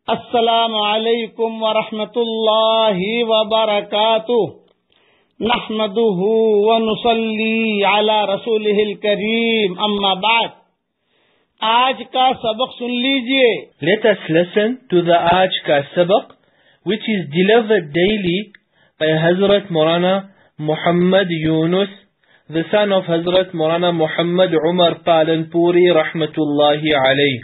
السلام عليكم ورحمة الله وبركاته نحمده ونصلي على رسوله الكريم أما بعد आज का सबक सुन लीजिए. Let us listen to the Aaj ka sabaq, which is delivered daily by Hazrat Maulana Muhammad Yunus, the son of Hazrat Maulana Muhammad Umar Palanpuri rahmatullahi alayh.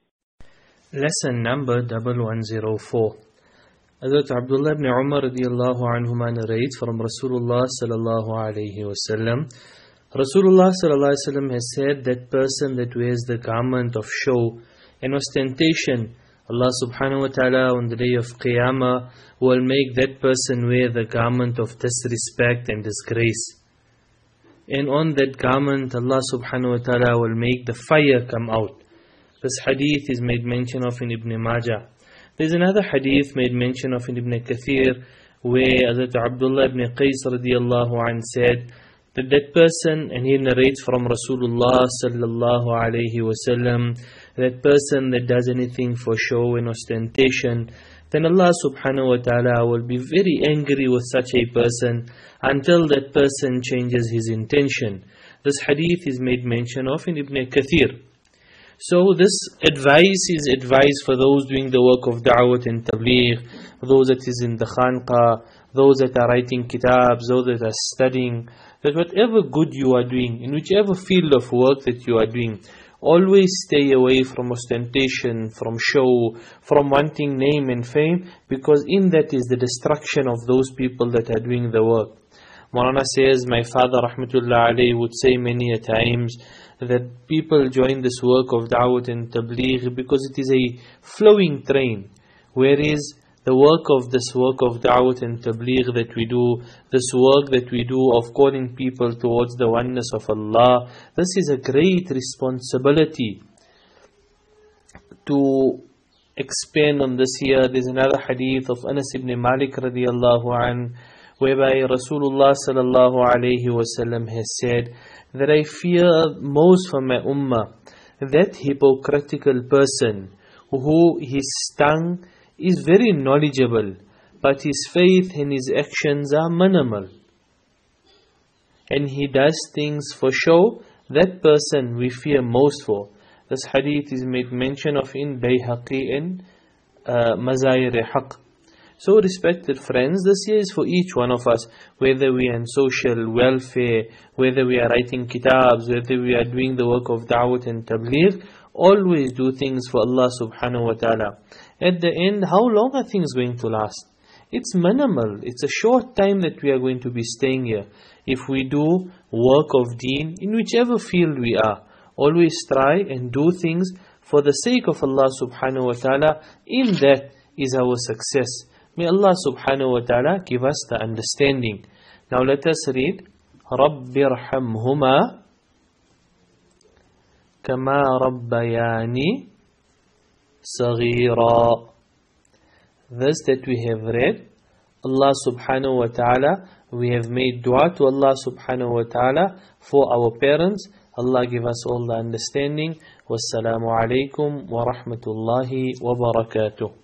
Lesson number 1104. Hazrat Abdullah ibn Umar radiyallahu anhuma narrates from Rasulullah sallallahu alayhi wasallam. Rasulullah sallallahu alayhi wasallam has said that person that wears the garment of show and ostentation, Allah subhanahu wa ta'ala on the day of Qiyamah will make that person wear the garment of disrespect and disgrace. And on that garment Allah subhanahu wa ta'ala will make the fire come out. This hadith is made mention of in Ibn Majah. There's another hadith made mention of in Ibn Kathir where Hazrat Abdullah ibn Qais radiyallahu anhu said that person, and he narrates from Rasulullah sallallahu alayhi wasallam, that person that does anything for show and ostentation, then Allah subhanahu wa ta'ala will be very angry with such a person until that person changes his intention. This hadith is made mention of in Ibn Kathir. So this advice is advice for those doing the work of da'wat and tabligh, those that is in the khanqa, those that are writing kitabs, those that are studying, that whatever good you are doing, in whichever field of work that you are doing, always stay away from ostentation, from show, from wanting name and fame, because in that is the destruction of those people that are doing the work. Maulana says, my father rahmatullah alayhi would say many a times that people join this work of da'wat and tabligh because it is a flowing train, whereas the work of da'wat and tabligh that we do, this work that we do of calling people towards the oneness of Allah, this is a great responsibility. To expand on this here, there's another hadith of Anas ibn Malik radiyallahu anhu, whereby Rasulullah sallallahu alayhi wasallam has said that I fear most for my ummah that hypocritical person who his tongue is very knowledgeable but his faith and his actions are minimal, and he does things for show. That person we fear most for. This hadith is made mention of in Bayhaqi and Mazayir-e-Haq. So respected friends, this year is for each one of us, whether we are in social welfare, whether we are writing kitabs, whether we are doing the work of da'wat and tabligh, always do things for Allah subhanahu wa ta'ala. At the end, how long are things going to last? It's minimal. It's a short time that we are going to be staying here. If we do work of deen, in whichever field we are, always try and do things for the sake of Allah subhanahu wa ta'ala. In that is our success. May Allah subhanahu wa ta'ala give us the understanding. Now let us read رَبِّ ارْحَمْهُمَا كَمَا رَبَّيَانِي صَغِيرًا. This that we have read, Allah subhanahu wa ta'ala, we have made dua to Allah subhanahu wa ta'ala for our parents. Allah give us all the understanding. Wassalamu alaikum wa rahmatullahi wa barakatuh.